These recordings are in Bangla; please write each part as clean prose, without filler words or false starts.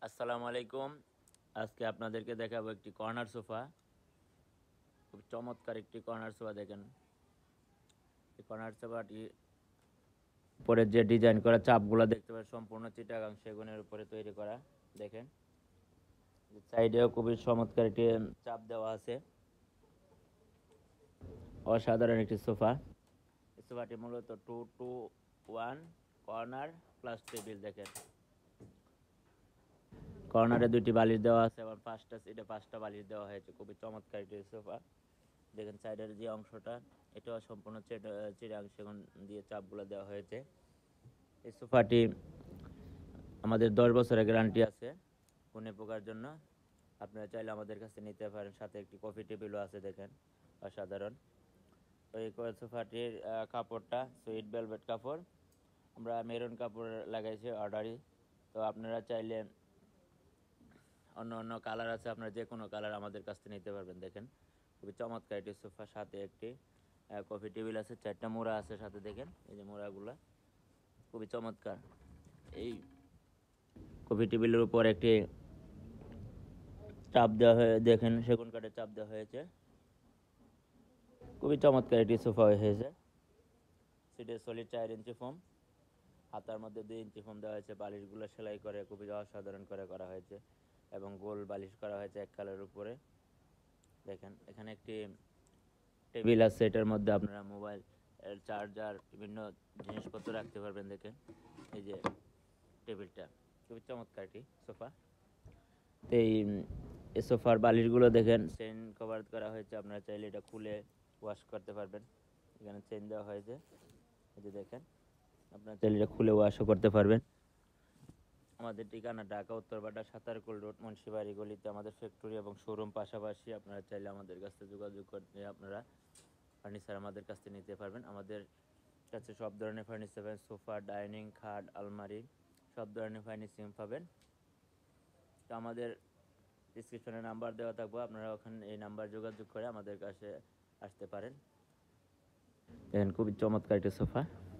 আসসালামু আলাইকুম। আজকে আপনাদেরকে দেখাবো একটি কর্নার সোফা। খুব চমৎকার একটি কর্নার সোফা দেখেন। এই কর্নার সোফাটি উপরে যে ডিজাইন করা চাপগুলো দেখতে পারেন সম্পূর্ণ চিটাগাং সেগুনের উপরে তৈরি করা। দেখেন সাইডেও খুবই চমৎকার একটি চাপ দেওয়া আছে। অসাধারণ একটি সোফা। এই সোফাটি মূলত 2-to-1 কর্নার প্লাস টেবিল। দেখেন কর্নারে 2টি বালিশ দেওয়া আছে, আবার 5টা সিটে 5টা বালিশ দেওয়া হয়েছে। খুবই চমৎকার একটি সোফা। দেখেন সাইডের যে অংশটা, এটাও সম্পূর্ণ চিটাগাং সেগুন দিয়ে চাপগুলো দেওয়া হয়েছে। এই সোফাটি আমাদের 10 বছরের গ্যারান্টি আছে কোনো প্রকার জন্য। আপনারা চাইলে আমাদের কাছে নিতে পারেন। সাথে একটি কফি টেবিলও আছে। দেখেন অসাধারণ। তো এই সোফাটির কাপড়টা সুইট ভেলভেট কাপড়, আমরা মেরুন কাপড় লাগাইছি অর্ডারই। তো আপনারা চাইলে অন্য অন্য কালার আছে, আপনারা যে কোনো কালার আমাদের কাছ থেকে নিতে পারবেন। দেখেন খুবই চমৎকার একটি সোফা, সাথে একটি কফি টেবিল আছে, 4টা মোড়া আছে সাথে। দেখেন এই যে মোড়াগুলা খুবই চমৎকার। এই কফি টেবিলের উপর একটি চাপ দেওয়া হয়ে, দেখেন সেগুন কাঠের চাপ দেওয়া হয়েছে। খুবই চমৎকার একটি সোফা হয়েছে। সিটে সলিড 4 ইঞ্চি ফোম, হাতার মধ্যে 2 ইঞ্চি ফোম দেওয়া হয়েছে। বালিশগুলো সেলাই করে খুবই অসাধারণ করে করা হয়েছে এবং গোল বালিশ করা হয়েছে এক কালারের উপরে। দেখেন এখানে একটি টেবিল আছে, এটার মধ্যে আপনারা মোবাইল চার্জার বিভিন্ন জিনিসপত্র রাখতে পারবেন। দেখেন এই যে টেবিলটা খুবই চমৎকার একটি সোফা। তো এই সোফার বালিশগুলো দেখেন চেন কভার করা হয়েছে, আপনারা চাইলে এটা খুলে ওয়াশ করতে পারবেন। এখানে চেন দেওয়া হয়েছে, এই যে দেখেন আপনারা চাইলে এটা খুলে ওয়াশও করতে পারবেন। আমাদের ঠিকানা ঢাকা উত্তরপাড়া সাতারকুল রোড মুন্সিবাড়ি গলিতে আমাদের ফ্যাক্টরি এবং শোরুম পাশাপাশি। আপনারা চাইলে আমাদের কাছ থেকে যোগাযোগ করতে আপনারা ফার্নিচার আমাদের কাছ থেকে নিতে পারবেন। আমাদের কাছে সব ধরনের ফার্নিচার পাবেন, সোফা, ডাইনিং, খাট, আলমারি, সব ধরনের ফার্নিচিং পাবেন। তো আমাদের ডিসক্রিপশনে নাম্বার দেওয়া থাকবে, আপনারা ওখানে এই নাম্বার যোগাযোগ করে আমাদের কাছে আসতে পারেন। দেখেন খুবই চমৎকার একটা সোফা।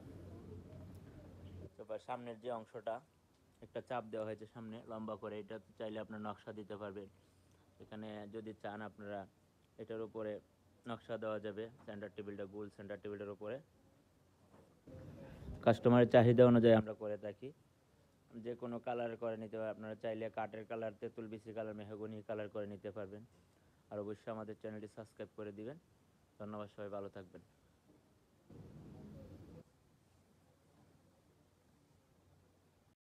সোফার সামনের যে অংশটা একটা চাপ দেওয়া হয়েছে সামনে লম্বা করে, এটা চাইলে আপনার নকশা দিতে পারবেন। এখানে যদি চান আপনারা এটার উপরে নকশা দেওয়া যাবে, সেন্টার টেবিলটা গোল সেন্টার টেবিলের উপরে। কাস্টমারের চাহিদা অনুযায়ী আমরা করে থাকি। যে কোনো কালার করে নিতে পারবেন। আপনারা চাইলে কাঠের কালার, তেঁতুল বিচি কালার, মেহগনি কালার করে নিতে পারবেন। আর অবশ্যই আমাদের চ্যানেলটি সাবস্ক্রাইব করে দিবেন। ধন্যবাদ, সবাই ভালো থাকবেন।